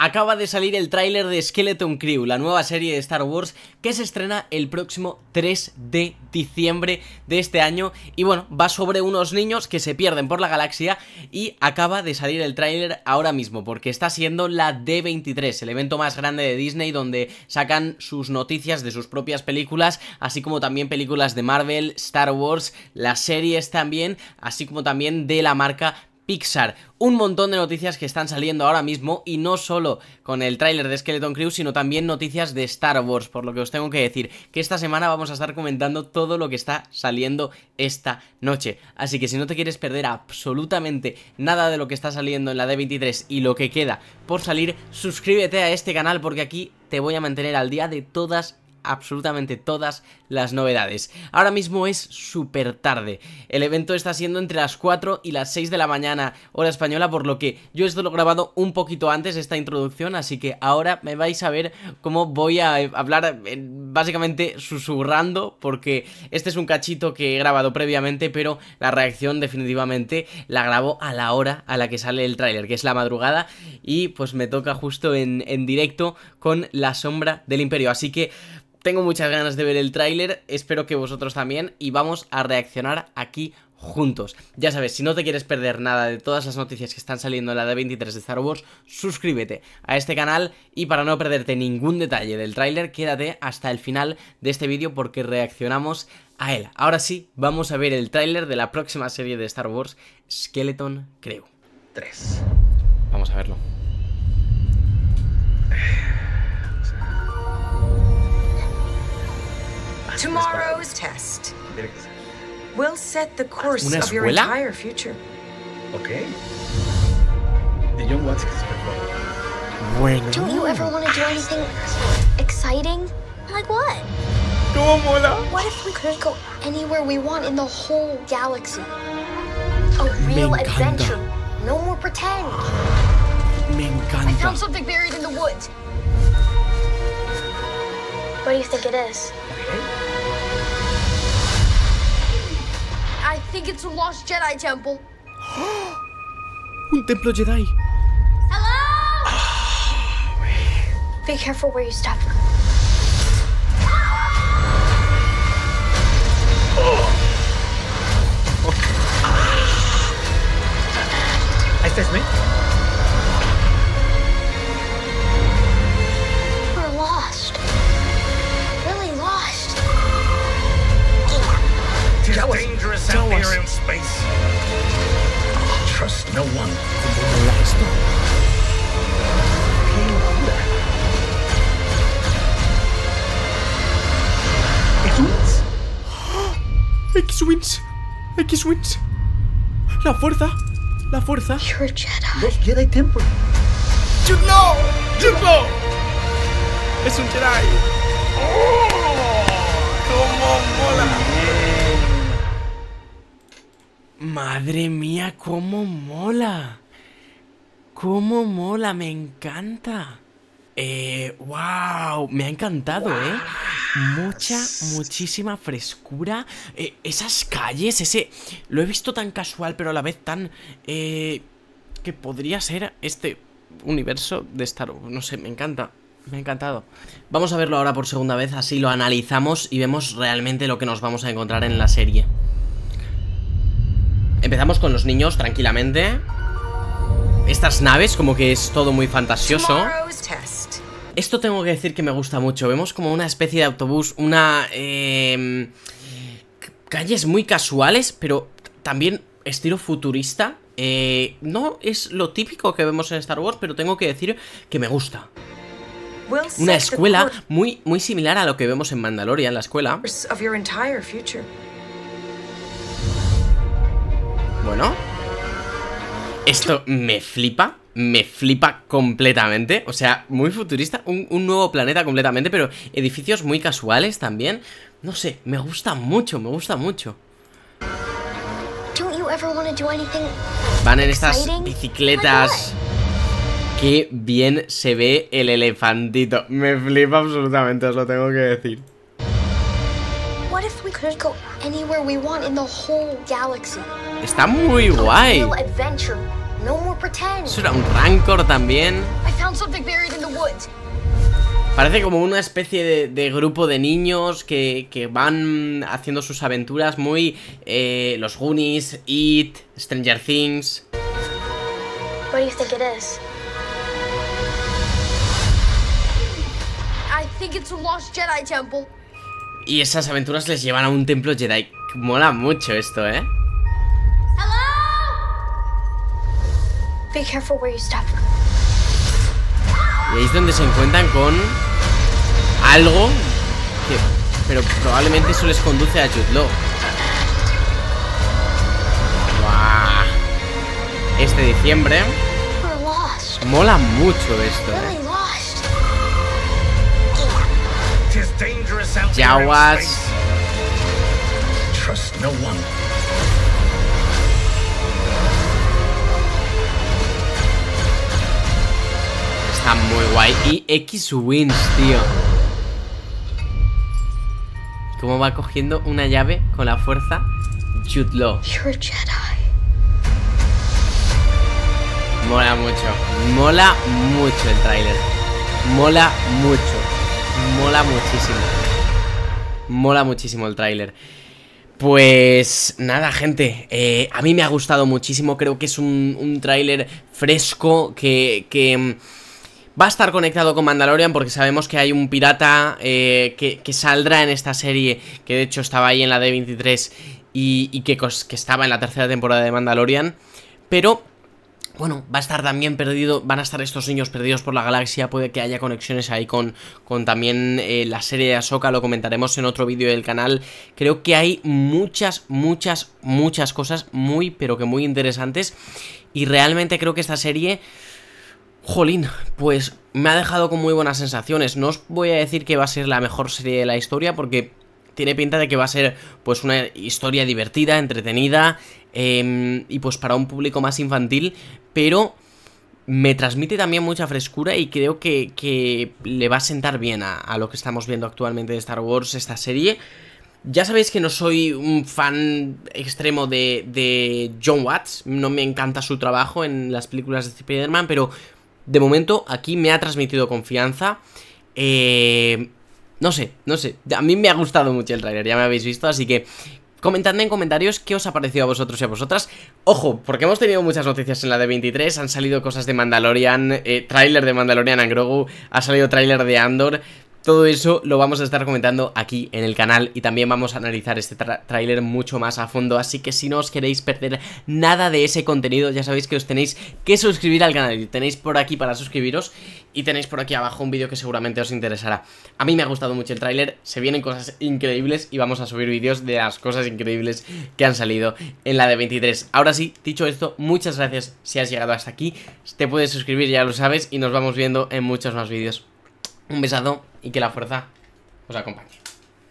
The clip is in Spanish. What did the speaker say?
Acaba de salir el tráiler de Skeleton Crew, la nueva serie de Star Wars que se estrena el próximo 3 de diciembre de este año. Y bueno, va sobre unos niños que se pierden por la galaxia y acaba de salir el tráiler ahora mismo, porque está siendo la D23, el evento más grande de Disney, donde sacan sus noticias de sus propias películas, así como también películas de Marvel, Star Wars, las series también, así como también de la marca Pixar. Un montón de noticias que están saliendo ahora mismo, y no solo con el tráiler de Skeleton Crew, sino también noticias de Star Wars, por lo que os tengo que decir que esta semana vamos a estar comentando todo lo que está saliendo esta noche. Así que si no te quieres perder absolutamente nada de lo que está saliendo en la D23 y lo que queda por salir, suscríbete a este canal, porque aquí te voy a mantener al día de absolutamente todas las novedades. Ahora mismo es súper tarde. El evento está siendo entre las 4 y las 6 de la mañana, hora española, por lo que yo esto lo he grabado un poquito antes, esta introducción, así que ahora me vais a ver cómo voy a hablar básicamente susurrando, porque este es un cachito que he grabado previamente, pero la reacción definitivamente la grabo a la hora a la que sale el tráiler, que es la madrugada, y pues me toca justo en directo con La Sombra del Imperio, así que tengo muchas ganas de ver el tráiler, espero que vosotros también, y vamos a reaccionar aquí juntos. Ya sabes, si no te quieres perder nada de todas las noticias que están saliendo en la D23 de Star Wars, suscríbete a este canal, y para no perderte ningún detalle del tráiler, quédate hasta el final de este vídeo porque reaccionamos a él. Ahora sí, vamos a ver el tráiler de la próxima serie de Star Wars, Skeleton Crew 3. Vamos a verlo. Tomorrow's test will set the course of your entire future. Okay. The young ones can speak Bueno. Don't you ever want to do anything exciting? Like what? ¿Cómo mola? What if we could go anywhere we want in the whole galaxy? A real adventure. No more pretend. Me I encanta. found something buried in the woods. What do you think it is? I think it's a lost Jedi temple. Un templo Jedi. Hello! Be careful where you step. Este es mí. We're lost. Really lost. It's dangerous out there in space. Trust no one. ¿Cómo mola esto? ¡Qué locura! ¿X-Wings? X-Wings. X-Wings. La fuerza. La fuerza. You're a Jedi. Los Jedi Temple. ¡Chutlo! ¡Chutlo! Es un Jedi. ¡Cómo mola! Madre mía, cómo mola. Cómo mola, me encanta. Wow, me ha encantado, muchísima frescura. Esas calles, lo he visto tan casual, pero a la vez tan que podría ser este universo de Star Wars. No sé, me encanta. Me ha encantado. Vamos a verlo ahora por segunda vez, así lo analizamos y vemos realmente lo que nos vamos a encontrar en la serie. Empezamos con los niños tranquilamente. Estas naves, como que es todo muy fantasioso. Esto tengo que decir que me gusta mucho. Vemos como una especie de autobús, calles muy casuales, pero también estilo futurista. No es lo típico que vemos en Star Wars, pero tengo que decir que me gusta. Una escuela muy similar a lo que vemos en Mandalorian, la escuela. Bueno, esto me flipa completamente. O sea, muy futurista, un nuevo planeta completamente, pero edificios muy casuales también. No sé, me gusta mucho, me gusta mucho. Van en estas bicicletas. Qué bien se ve el elefantito. Me flipa absolutamente, os lo tengo que decir. Está muy guay. Eso era un Rancor también. found something buried in the woods. Parece como una especie de grupo de niños que van haciendo sus aventuras muy... los Goonies, It, Stranger Things. What do you think it is? I think it's a lost Jedi temple. Y esas aventuras les llevan a un templo Jedi. Mola mucho esto, ¿eh? Hello? Be careful where you step. Y ahí es donde se encuentran con algo que... pero probablemente eso les conduce a Jude Law. ¡Guau! Este diciembre. We're lost. Mola mucho esto, Really lost. Jawas. Trust no one. Está muy guay. Y X-Wings, tío. Cómo va cogiendo una llave con la fuerza Jude Law. You're a Jedi. Mola mucho. Mola mucho el tráiler. Mola mucho. Mola muchísimo. Mola muchísimo el tráiler. Pues nada, gente, a mí me ha gustado muchísimo. Creo que es un tráiler fresco que va a estar conectado con Mandalorian, porque sabemos que hay un pirata que saldrá en esta serie, que de hecho estaba ahí en la D23 y que estaba en la tercera temporada de Mandalorian. Pero bueno, va a estar también perdido, van a estar estos niños perdidos por la galaxia. Puede que haya conexiones ahí con también la serie de Ahsoka. Lo comentaremos en otro vídeo del canal. Creo que hay muchas cosas muy, pero que muy interesantes. Y realmente creo que esta serie, jolín, pues me ha dejado con muy buenas sensaciones. No os voy a decir que va a ser la mejor serie de la historia, porque tiene pinta de que va a ser pues una historia divertida, entretenida, y pues para un público más infantil, pero me transmite también mucha frescura y creo que le va a sentar bien a lo que estamos viendo actualmente de Star Wars, esta serie. Ya sabéis que no soy un fan extremo de Jon Watts, no me encanta su trabajo en las películas de Spider-Man, pero de momento aquí me ha transmitido confianza. No sé, a mí me ha gustado mucho el tráiler, ya me habéis visto, así que comentadme en comentarios qué os ha parecido a vosotros y a vosotras. Ojo, porque hemos tenido muchas noticias en la D23, han salido cosas de Mandalorian, tráiler de Mandalorian and Grogu, ha salido tráiler de Andor. Todo eso lo vamos a estar comentando aquí en el canal y también vamos a analizar este tráiler mucho más a fondo. Así que si no os queréis perder nada de ese contenido, ya sabéis que os tenéis que suscribir al canal. Y tenéis por aquí para suscribiros y tenéis por aquí abajo un vídeo que seguramente os interesará. A mí me ha gustado mucho el tráiler, se vienen cosas increíbles y vamos a subir vídeos de las cosas increíbles que han salido en la D23. Ahora sí, dicho esto, muchas gracias si has llegado hasta aquí. Te puedes suscribir, ya lo sabes, y nos vamos viendo en muchos más vídeos. Un besazo y que la fuerza os acompañe.